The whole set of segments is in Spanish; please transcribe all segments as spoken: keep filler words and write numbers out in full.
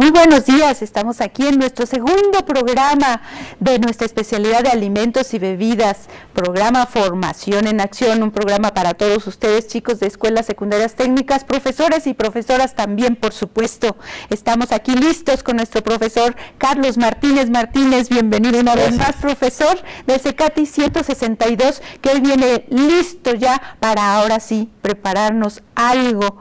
Muy buenos días, estamos aquí en nuestro segundo programa de nuestra especialidad de alimentos y bebidas, programa Formación en Acción, un programa para todos ustedes, chicos de escuelas secundarias técnicas, profesores y profesoras también, por supuesto. Estamos aquí listos con nuestro profesor Carlos Martínez Martínez, bienvenido una vez más, profesor del CECATI ciento sesenta y dos, que hoy viene listo ya para ahora sí prepararnos algo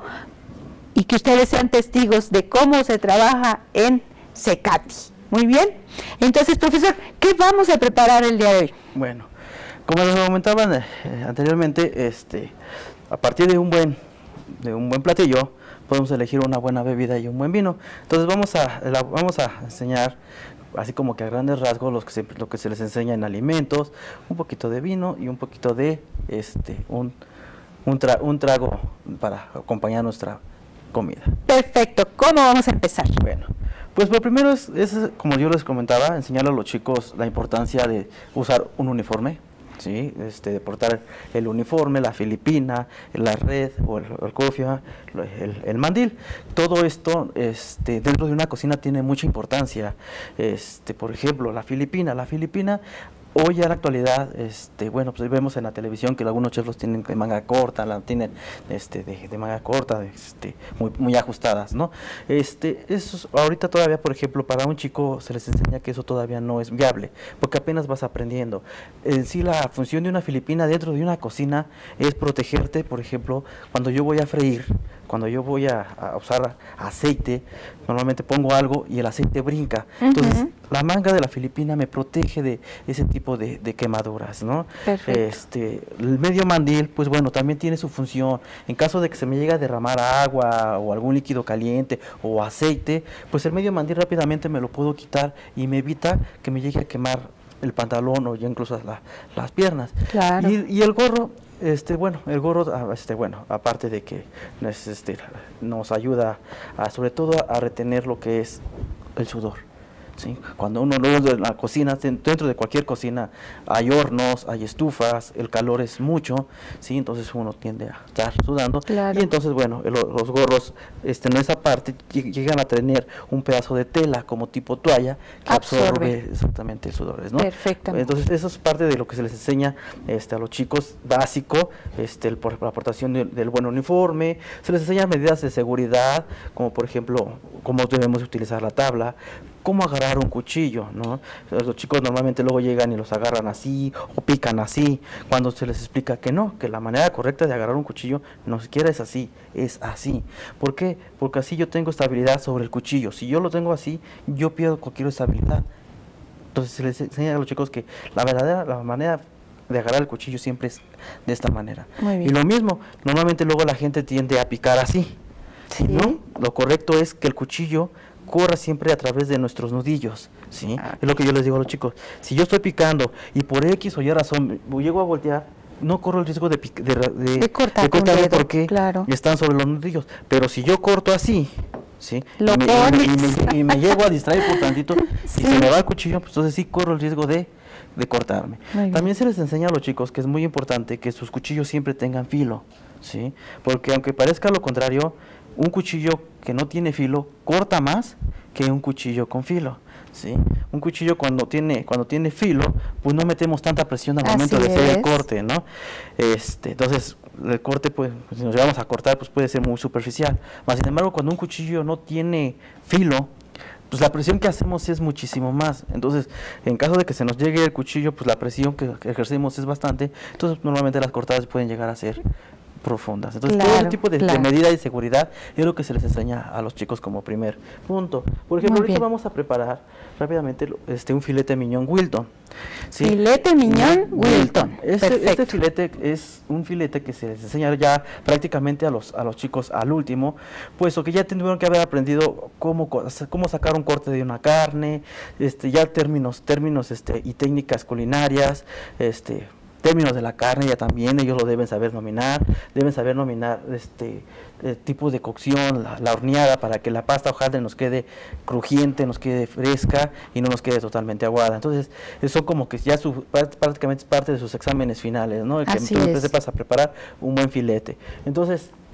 y que ustedes sean testigos de cómo se trabaja en CECATI. Muy bien. Entonces, profesor, ¿qué vamos a preparar el día de hoy? Bueno, como les comentaban eh, anteriormente, este, a partir de un buen, de un buen platillo, podemos elegir una buena bebida y un buen vino. Entonces vamos a, la, vamos a enseñar, así como que a grandes rasgos, los que se, lo que se les enseña en alimentos, un poquito de vino y un poquito de este, un, un, tra, un trago para acompañar nuestra comida. Perfecto. ¿Cómo vamos a empezar? Bueno, pues lo primero es, es, como yo les comentaba, enseñarle a los chicos la importancia de usar un uniforme, ¿sí? Este, de portar el uniforme, la filipina, la red o el, el cofia, el, el mandil. Todo esto este, dentro de una cocina tiene mucha importancia. Este, por ejemplo, la filipina. La filipina hoy en la actualidad, este, bueno, pues vemos en la televisión que algunos chefs los tienen de manga corta, la tienen este, de, de manga corta, este, muy, muy ajustadas, ¿no? Este, eso, ahorita todavía, por ejemplo, para un chico se les enseña que eso todavía no es viable, porque apenas vas aprendiendo. En sí, la función de una filipina dentro de una cocina es protegerte, por ejemplo, cuando yo voy a freír, cuando yo voy a, a usar aceite, normalmente pongo algo y el aceite brinca. Entonces, uh-huh. la manga de la filipina me protege de ese tipo de, de quemaduras, ¿no? Perfecto. Este, el medio mandil, pues bueno, también tiene su función. En caso de que se me llegue a derramar agua o algún líquido caliente o aceite, pues el medio mandil rápidamente me lo puedo quitar y me evita que me llegue a quemar el pantalón o ya incluso la, las piernas. Claro. Y, y el gorro, este bueno, el gorro, este bueno, aparte de que nos, este, nos ayuda a, sobre todo a retener lo que es el sudor. ¿Sí? Cuando uno luego en la cocina, dentro de cualquier cocina hay hornos, hay estufas, el calor es mucho, ¿sí? Entonces uno tiende a estar sudando. Claro. Y entonces, bueno, el, los gorros este, en esa parte llegan a tener un pedazo de tela como tipo toalla que absorbe, absorbe exactamente sudores, ¿no? Perfectamente. Entonces eso es parte de lo que se les enseña este, a los chicos, básico, este, el, por la aportación de, del buen uniforme, se les enseña medidas de seguridad, como por ejemplo, cómo debemos utilizar la tabla, cómo agarrar un cuchillo, ¿no? Los chicos normalmente luego llegan y los agarran así o pican así, cuando se les explica que no, que la manera correcta de agarrar un cuchillo no siquiera es así, es así. ¿Por qué? Porque así yo tengo estabilidad sobre el cuchillo. Si yo lo tengo así, yo pierdo cualquier estabilidad. Entonces se les enseña a los chicos que la verdadera, la manera de agarrar el cuchillo siempre es de esta manera. Muy bien. Y lo mismo, normalmente luego la gente tiende a picar así, ¿sí? ¿no? Lo correcto es que el cuchillo corra siempre a través de nuestros nudillos, ¿sí? Ah, es lo que yo les digo a los chicos. Si yo estoy picando y por X o Y razón llego a voltear, no corro el riesgo de, de, de, de cortar, de cortar dedo, porque claro. están sobre los nudillos. Pero si yo corto así, ¿sí? Lo y, me, y, me, y, me, y me llego a distraer por tantito sí. y se me va el cuchillo, pues entonces sí corro el riesgo de, de cortarme. También se les enseña a los chicos que es muy importante que sus cuchillos siempre tengan filo, ¿sí? Porque aunque parezca lo contrario, un cuchillo que no tiene filo corta más que un cuchillo con filo, ¿sí? Un cuchillo cuando tiene cuando tiene filo, pues no metemos tanta presión al momento Así de hacer es. el corte, ¿no? Este, entonces el corte, pues, si nos llevamos a cortar, pues puede ser muy superficial. Mas, sin embargo, cuando un cuchillo no tiene filo, pues la presión que hacemos es muchísimo más. Entonces, en caso de que se nos llegue el cuchillo, pues la presión que ejercemos es bastante. Entonces, normalmente las cortadas pueden llegar a ser profundas. Entonces, claro, todo el tipo de, claro. de medida de seguridad es lo que se les enseña a los chicos como primer punto. Por ejemplo, Muy ahorita bien. vamos a preparar rápidamente este un filete miñón Wilton. ¿Sí? Filete miñón Wilton. Este, este filete es un filete que se les enseña ya prácticamente a los a los chicos al último, puesto que ya tendrían que haber aprendido cómo cómo sacar un corte de una carne, este ya términos términos este y técnicas culinarias, este términos de la carne ya también ellos lo deben saber nominar, deben saber nominar este el tipo de cocción, la, la horneada, para que la pasta hojaldre nos quede crujiente, nos quede fresca y no nos quede totalmente aguada. Entonces, eso como que ya su, prácticamente es parte de sus exámenes finales, ¿no? El que Así tú es. sepas a preparar un buen filete. Entonces,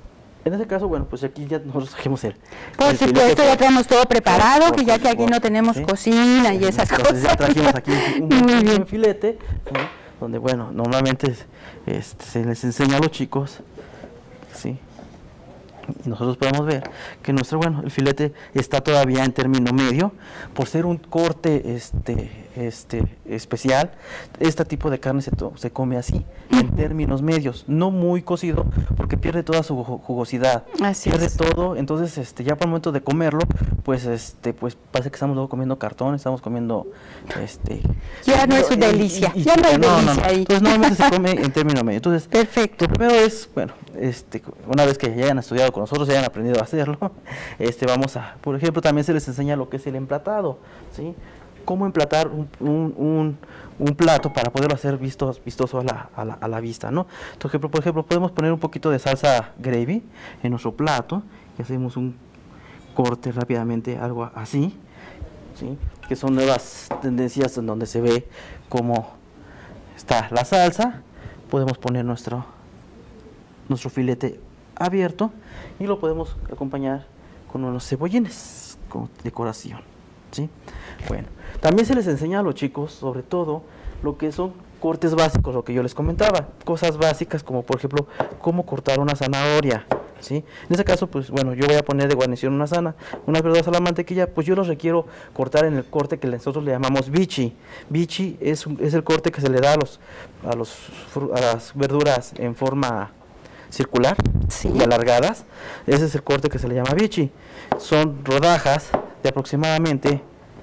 En ese caso, bueno, pues aquí ya nosotros trajimos el... Por el supuesto, filete, ya tenemos todo preparado, por- que ya que aquí por- no tenemos ¿sí? cocina y esas Entonces cosas. ya trajimos aquí un, Muy un bien. buen filete, ¿sí? Donde, bueno, normalmente este, se les enseña a los chicos, ¿sí? Y nosotros podemos ver que nuestro, bueno, el filete está todavía en término medio, por ser un corte este, este, especial. Este tipo de carne se, to- se come así, en términos medios, no muy cocido, porque pierde toda su ju- jugosidad, Así pierde es. todo. Entonces, este, ya para el momento de comerlo, pues, este, pues parece que estamos luego comiendo cartón, estamos comiendo, este, Ya no es y- delicia, y- y- ya no hay no, no, delicia no. ahí. Entonces normalmente se come en término medio. Entonces, Perfecto. lo primero es, bueno, este, una vez que ya hayan estudiado con nosotros, ya hayan aprendido a hacerlo, este, vamos a, por ejemplo, también se les enseña lo que es el emplatado, ¿sí? Cómo emplatar un, un, un, un plato para poderlo hacer visto, vistoso a la, a, la, a la vista, ¿no? Por ejemplo, por ejemplo, podemos poner un poquito de salsa gravy en nuestro plato y hacemos un corte rápidamente, algo así, ¿sí? Que son nuevas tendencias en donde se ve cómo está la salsa. Podemos poner nuestro nuestro filete abierto y lo podemos acompañar con unos cebollines como decoración, ¿sí? Bueno, también se les enseña a los chicos, sobre todo, lo que son cortes básicos, lo que yo les comentaba, cosas básicas como, por ejemplo, cómo cortar una zanahoria, ¿sí? En este caso, pues bueno, yo voy a poner de guarnición una sana, unas verduras a la mantequilla, pues yo los requiero cortar en el corte que nosotros le llamamos bichi. Bichi es, un- es el corte que se le da a los a los fru- a las verduras en forma circular, Sí. y alargadas. Ese es el corte que se le llama bichi. Son rodajas de aproximadamente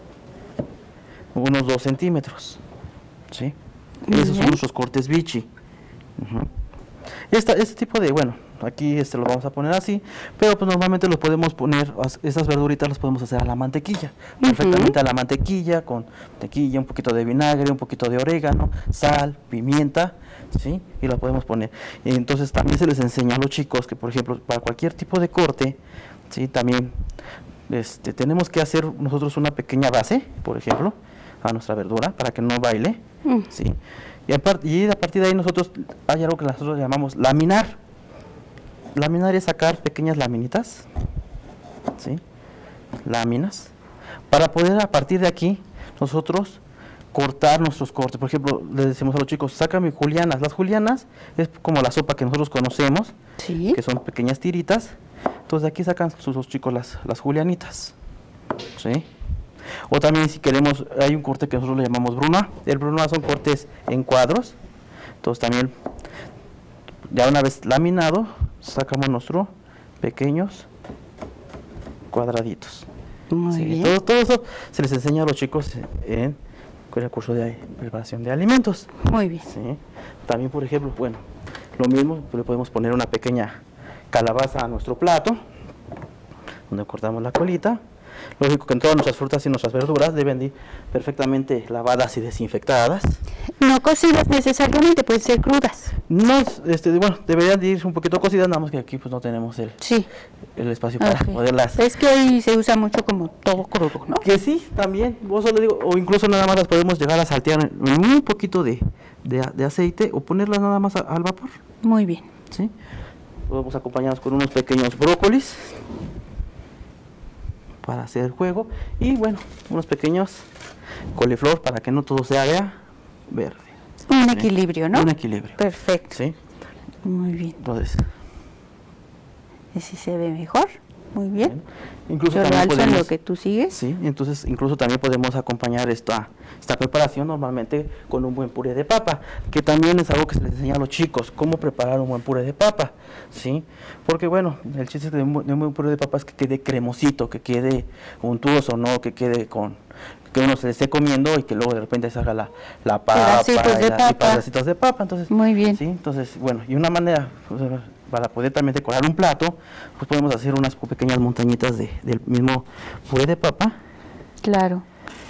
unos dos centímetros, ¿sí? Muy Esos son bien. nuestros cortes bichi. Ujú. Esta, este tipo de, bueno, aquí este lo vamos a poner así, pero pues normalmente lo podemos poner, as- estas verduritas las podemos hacer a la mantequilla, perfectamente a la mantequilla, con mantequilla, un poquito de vinagre, un poquito de orégano, sal, pimienta, ¿sí? Y la podemos poner. Y entonces también se les enseña a los chicos que, por ejemplo, para cualquier tipo de corte, ¿sí? También este, tenemos que hacer nosotros una pequeña base, por ejemplo, a nuestra verdura, para que no baile, Mm. ¿sí? Y a, par- y a partir de ahí nosotros, hay algo que nosotros llamamos laminar. Laminar es sacar pequeñas laminitas, ¿sí? Láminas, para poder a partir de aquí nosotros cortar nuestros cortes. Por ejemplo, le decimos a los chicos, sácame julianas. Las julianas es como la sopa que nosotros conocemos, Sí. que son pequeñas tiritas. Entonces de aquí sacan sus los chicos las, las julianitas, ¿sí? O también si queremos, hay un corte que nosotros le llamamos bruna. El bruna son cortes en cuadros. Entonces también, ya una vez laminado, sacamos nuestros pequeños cuadraditos. Muy Sí, bien. todo, todo eso se les enseña a los chicos en el curso de preparación de alimentos. Muy bien. ¿Sí? También, por ejemplo, bueno, lo mismo, pues, le podemos poner una pequeña calabaza a nuestro plato, donde cortamos la colita. Lógico que en todas nuestras frutas y nuestras verduras deben de ir perfectamente lavadas y desinfectadas. No cocidas necesariamente, pueden ser crudas. No, es- este, bueno, deberían de ir un poquito cocidas, nada más que aquí pues no tenemos el, Sí. el espacio para Ok. poderlas. Es que hoy se usa mucho como todo crudo, ¿no? Que sí, también, vos solo digo, o incluso nada más las podemos llegar a saltear en en un poquito de, de, a- de aceite o ponerlas nada más a- al vapor, Muy bien. ¿sí? Podemos acompañarnos con unos pequeños brócolis para hacer el juego y bueno, unos pequeños coliflor para que no todo sea vea, verde. Un ¿sí? equilibrio, ¿no? Un equilibrio, Perfecto. ¿sí? Muy bien. Entonces, ¿Y si se ve mejor? Muy bien. bueno, incluso Yo lo también alzo en podemos, lo que tú sigues. sí, entonces incluso también podemos acompañar esta, esta preparación normalmente con un buen puré de papa, que también es algo que se les enseña a los chicos, cómo preparar un buen puré de papa, ¿sí? Porque bueno, el chiste de un, bu- de un buen puré de papa es que quede cremosito, que quede untuoso, no que quede con, que uno se le esté comiendo y que luego de repente salga la, la papa, Pedacitos y de la- y papa. pedacitos de papa, entonces, Muy bien. sí, entonces, bueno, y una manera, pues, para poder también decorar un plato, pues podemos hacer unas pequeñas montañitas de, del mismo puré de papa. Claro.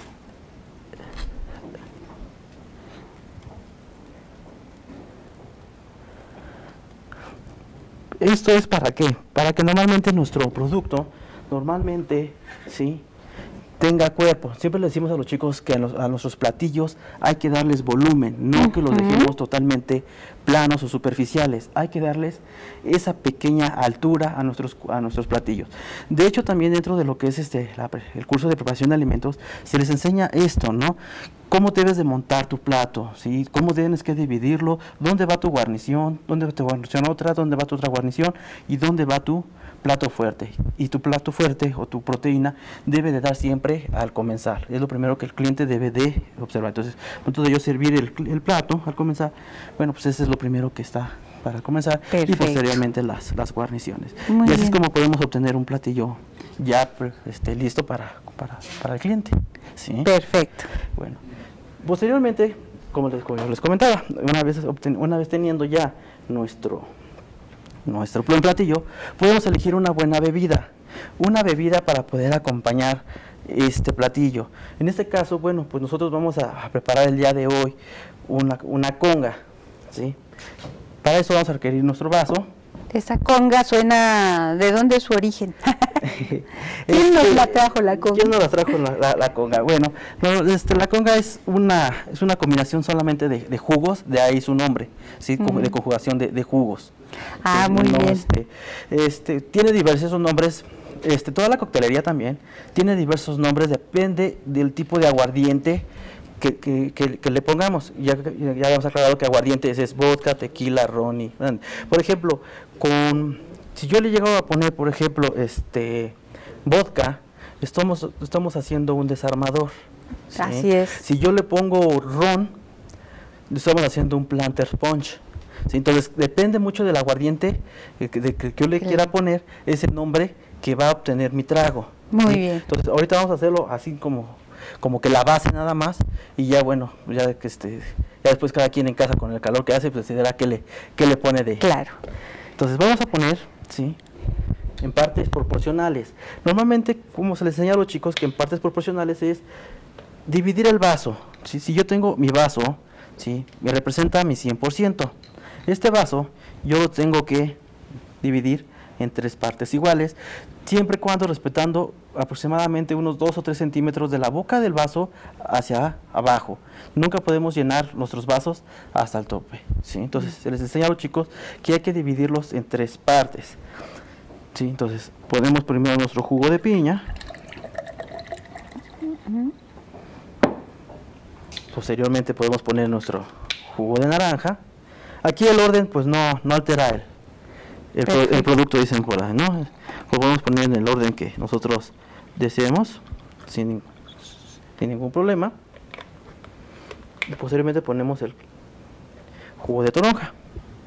Esto es para qué? Para que normalmente nuestro producto, normalmente, sí, tenga cuerpo. Siempre le decimos a los chicos que a, los, a nuestros platillos hay que darles volumen, no uh-huh. que los dejemos totalmente planos o superficiales. Hay que darles esa pequeña altura a nuestros, a nuestros platillos. De hecho, también dentro de lo que es este la, el curso de preparación de alimentos, se les enseña esto, ¿no? Cómo debes de montar tu plato, ¿sí? Cómo tienes que dividirlo, dónde va tu guarnición, dónde va tu guarnición otra, dónde va tu otra guarnición y dónde va tu plato fuerte. Y tu plato fuerte o tu proteína debe de dar siempre al comenzar. Es lo primero que el cliente debe de observar. Entonces, punto de yo servir el, el plato al comenzar, bueno, pues ese es lo primero que está para comenzar. Perfecto. Y posteriormente las, las guarniciones. Muy y así bien. Es como podemos obtener un platillo ya este, listo para, para, para el cliente. ¿Sí? Perfecto. Bueno, posteriormente, como les, como les comentaba, una vez, obten, una vez teniendo ya nuestro nuestro buen platillo, podemos elegir una buena bebida, una bebida para poder acompañar este platillo. En este caso, bueno, pues nosotros vamos a, a preparar el día de hoy una, una conga, ¿sí? Para eso vamos a requerir nuestro vaso. Esa conga suena, ¿de dónde es su origen? ¿Quién este, nos la trajo la conga? ¿Quién nos la trajo la, la, la conga? Bueno, no, este, la conga es una es una combinación solamente de, de jugos, de ahí su nombre, ¿sí? Mm. De conjugación de, de jugos. Ah, sí, muy no, bien. Este, este, tiene diversos nombres, este, toda la coctelería también tiene diversos nombres, depende del tipo de aguardiente que, que, que, que le pongamos. Ya, ya habíamos aclarado que aguardiente es, es vodka, tequila, ron y, por ejemplo, con si yo le llego a poner, por ejemplo, este vodka, estamos, estamos haciendo un desarmador. ¿Sí? Así es. Si yo le pongo ron, estamos haciendo un planter punch. ¿Sí? Entonces, depende mucho del aguardiente de que, de que yo le sí. quiera poner, es el nombre que va a obtener mi trago. Muy ¿sí? bien. Entonces, ahorita vamos a hacerlo así como, como que la base nada más, y ya bueno, ya que este, ya después cada quien en casa con el calor que hace, pues decidirá qué le, qué le pone de. Claro. Entonces, vamos a poner, ¿sí? En partes proporcionales. Normalmente, como se les enseña a los chicos, que en partes proporcionales es dividir el vaso. ¿Sí? Si yo tengo mi vaso, ¿sí? Me representa mi cien por ciento. Este vaso yo lo tengo que dividir en tres partes iguales, siempre y cuando respetando aproximadamente unos dos o tres centímetros de la boca del vaso hacia abajo. Nunca podemos llenar nuestros vasos hasta el tope, ¿sí? Entonces, se les enseña a los chicos que hay que dividirlos en tres partes. ¿Sí? Entonces, ponemos primero nuestro jugo de piña. Posteriormente podemos poner nuestro jugo de naranja. Aquí el orden pues no, no altera el, el, pro, el producto, dicen por ahí, ¿no? Lo podemos poner en el orden que nosotros deseemos, sin, sin ningún problema. Y posteriormente ponemos el jugo de toronja.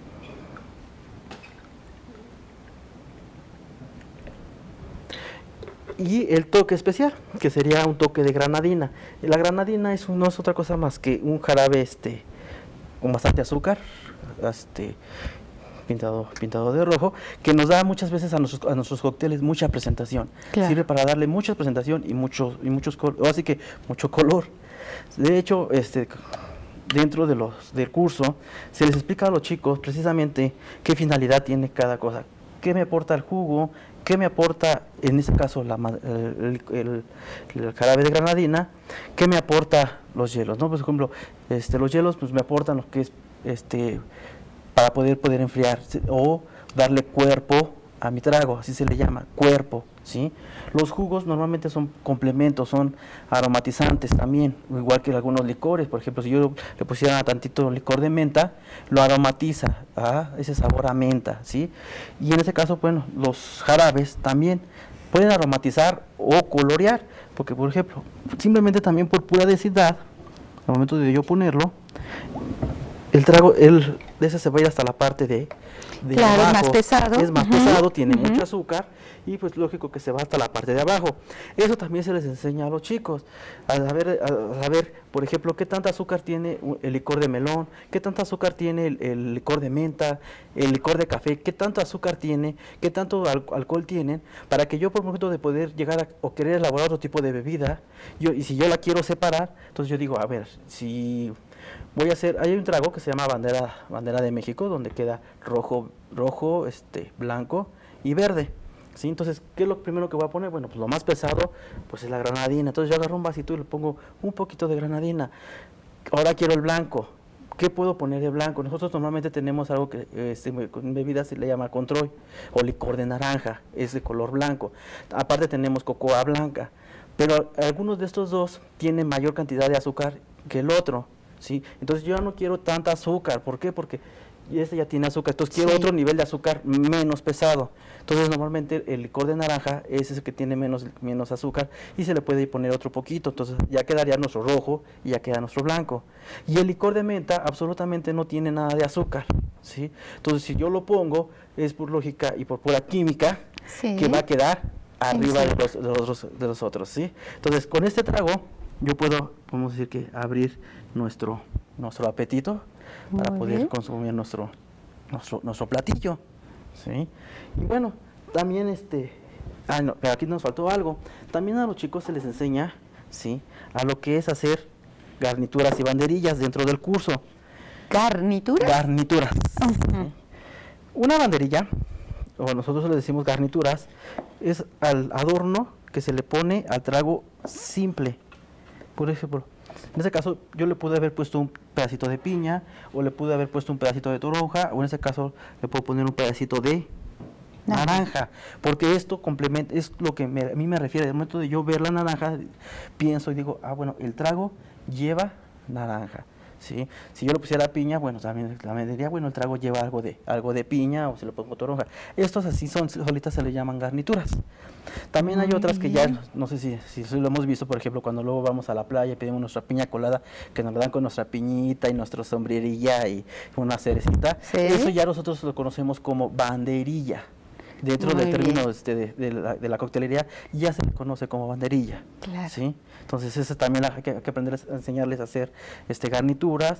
Y el toque especial, que sería un toque de granadina. La granadina es, no es otra cosa más que un jarabe este con bastante azúcar, este pintado pintado de rojo, que nos da muchas veces a nuestros, a nuestros cócteles mucha presentación. Claro. Sirve para darle mucha presentación y muchos y muchos así que mucho color. De hecho, este dentro de los del curso se les explica a los chicos precisamente qué finalidad tiene cada cosa, qué me aporta el jugo, qué me aporta en este caso la, el, el, el jarabe de granadina, qué me aporta los hielos, ¿no? Por ejemplo, este los hielos pues me aportan lo que es este para poder poder enfriar o darle cuerpo a mi trago, así se le llama, cuerpo, ¿sí? Los jugos normalmente son complementos, son aromatizantes también, igual que algunos licores. Por ejemplo, si yo le pusiera tantito licor de menta, lo aromatiza, ¿ah? Ese sabor a menta, ¿sí? Y en ese caso, bueno, los jarabes también pueden aromatizar o colorear, porque por ejemplo, simplemente también por pura densidad, al momento de yo ponerlo, el trago, el de ese se va a ir hasta la parte de, de claro, abajo. Es más pesado. Es más uh-huh. pesado, tiene uh-huh. mucho azúcar y pues lógico que se va hasta la parte de abajo. Eso también se les enseña a los chicos, a saber, a saber por ejemplo, qué tanta azúcar tiene el licor de melón, qué tanta azúcar tiene el, el licor de menta, el licor de café, qué tanto azúcar tiene, qué tanto al, alcohol tienen, para que yo por momento de poder llegar a, o querer elaborar otro tipo de bebida, yo y si yo la quiero separar, entonces yo digo, a ver, si voy a hacer, hay un trago que se llama bandera bandera de México, donde queda rojo, rojo, este, blanco y verde. ¿sí? Entonces, ¿qué es lo primero que voy a poner? Bueno, pues lo más pesado, pues es la granadina. Entonces yo agarro un vasito y le pongo un poquito de granadina. Ahora quiero el blanco. ¿Qué puedo poner de blanco? Nosotros normalmente tenemos algo que este, en bebidas se le llama control o licor de naranja, es de color blanco. Aparte tenemos cocoa blanca, pero algunos de estos dos tienen mayor cantidad de azúcar que el otro, ¿sí? Entonces yo no quiero tanta azúcar. ¿Por qué? Porque este ya tiene azúcar, entonces quiero sí. otro nivel de azúcar menos pesado. Entonces normalmente el licor de naranja es ese que tiene menos, menos azúcar y se le puede poner otro poquito, entonces ya quedaría nuestro rojo y ya queda nuestro blanco. Y el licor de menta absolutamente no tiene nada de azúcar, ¿sí? Entonces si yo lo pongo es por lógica y por pura química sí. que va a quedar arriba sí. de, los, de, los, de los otros, ¿sí? Entonces con este trago yo puedo, podemos decir que abrir nuestro, nuestro apetito Muy para poder bien. consumir nuestro, nuestro, nuestro platillo, ¿sí? Y bueno, también este, ah, no, pero aquí nos faltó algo, también a los chicos se les enseña, ¿sí? A lo que es hacer garnituras y banderillas dentro del curso. ¿Garnituras? Garnituras. Uh-huh. ¿Sí? Una banderilla, o nosotros le decimos garnituras, es al adorno que se le pone al trago simple. Por ejemplo, en ese caso yo le pude haber puesto un pedacito de piña, o le pude haber puesto un pedacito de toronja, o en ese caso le puedo poner un pedacito de naranja, porque esto complementa, es lo que me, a mí me refiere. Al momento de yo ver la naranja, pienso y digo, ah, bueno, el trago lleva naranja, ¿sí? Si yo le pusiera piña, bueno, también, también diría, bueno, el trago lleva algo de algo de piña, o se le pongo toronja. Estos así son, solitas se le llaman garnituras. También hay otras que ya, no sé si, si, si lo hemos visto, por ejemplo, cuando luego vamos a la playa y pedimos nuestra piña colada, que nos la dan con nuestra piñita y nuestra sombrerilla y una cerecita. ¿Sí? Eso ya nosotros lo conocemos como banderilla. Dentro Muy del término este, de, de, la, de la coctelería ya se le conoce como banderilla. Claro. ¿Sí? Entonces eso también hay que, hay que aprender a enseñarles a hacer este, garnituras,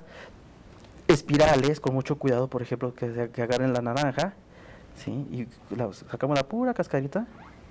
espirales, con mucho cuidado, por ejemplo, que, que agarren la naranja, ¿sí? Y la, sacamos la pura cascarita,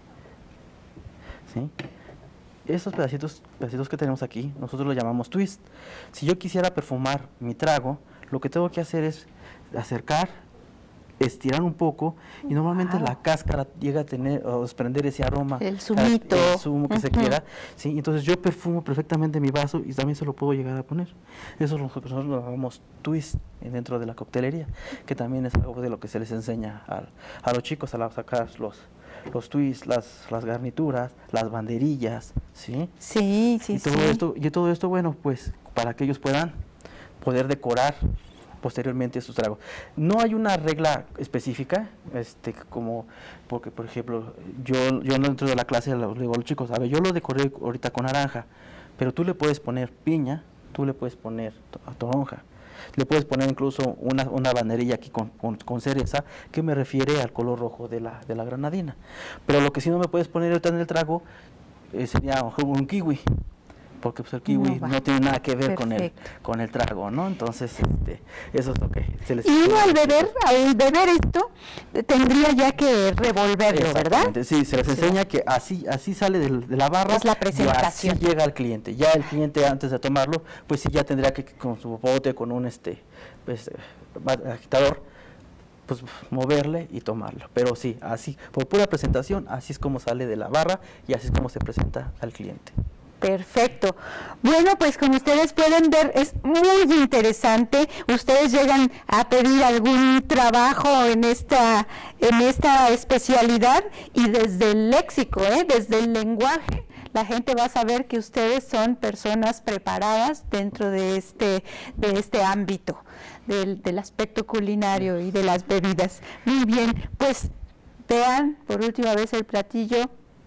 ¿sí? Esos pedacitos, pedacitos que tenemos aquí, nosotros los llamamos twist. Si yo quisiera perfumar mi trago, lo que tengo que hacer es acercar, estirar un poco, y normalmente wow. la cáscara llega a tener o desprender ese aroma, el zumito, el zumo que uh-huh. se quiera, ¿sí? Entonces yo perfumo perfectamente mi vaso y también se lo puedo llegar a poner. Eso nosotros lo llamamos twist dentro de la coctelería, que también es algo de lo que se les enseña a, a los chicos a la, sacar los los twists, las, las garnituras, las banderillas, ¿sí? Sí, sí, y todo sí. Esto, y todo esto, bueno, pues para que ellos puedan poder decorar posteriormente sus tragos. No hay una regla específica, este, como, porque por ejemplo, yo, yo dentro de la clase le digo a los chicos, a ver, yo lo decoré ahorita con naranja, pero tú le puedes poner piña, tú le puedes poner toronja, le puedes poner incluso una, una banderilla aquí con, con, con cereza, que me refiere al color rojo de la, de la granadina. Pero lo que sí no me puedes poner ahorita en el trago eh, sería un kiwi, porque pues el kiwi no, no tiene nada que ver con el, con el trago, ¿no? Entonces, este, eso es lo que se les... Y uno al beber, al beber esto, tendría ya que revolverlo, ¿verdad? Sí, se les enseña sí. que así así sale de, de la barra, es la presentación. Y así llega al cliente. Ya el cliente, antes de tomarlo, pues sí ya tendría que, con su bote, con un este pues, agitador, pues moverle y tomarlo. Pero sí, así, por pura presentación, así es como sale de la barra y así es como se presenta al cliente. Perfecto. Bueno, pues como ustedes pueden ver, es muy interesante. Ustedes llegan a pedir algún trabajo en esta en esta especialidad y desde el léxico, ¿eh? desde el lenguaje, la gente va a saber que ustedes son personas preparadas dentro de este de este ámbito del, del aspecto culinario y de las bebidas. Muy bien, pues vean por última vez el platillo,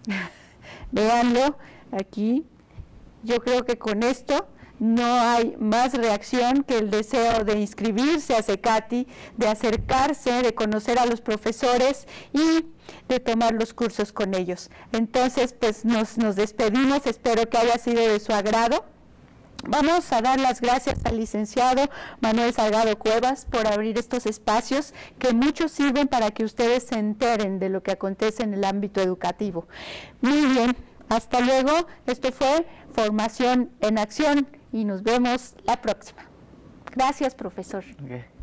véanlo aquí. Yo creo que con esto no hay más reacción que el deseo de inscribirse a CECATI, de acercarse, de conocer a los profesores y de tomar los cursos con ellos. Entonces, pues nos, nos despedimos, espero que haya sido de su agrado. Vamos a dar las gracias al licenciado Manuel Salgado Cuevas por abrir estos espacios que muchos sirven para que ustedes se enteren de lo que acontece en el ámbito educativo. Muy bien. Hasta luego, esto fue Formación en Acción y nos vemos la próxima. Gracias, profesor. Okay.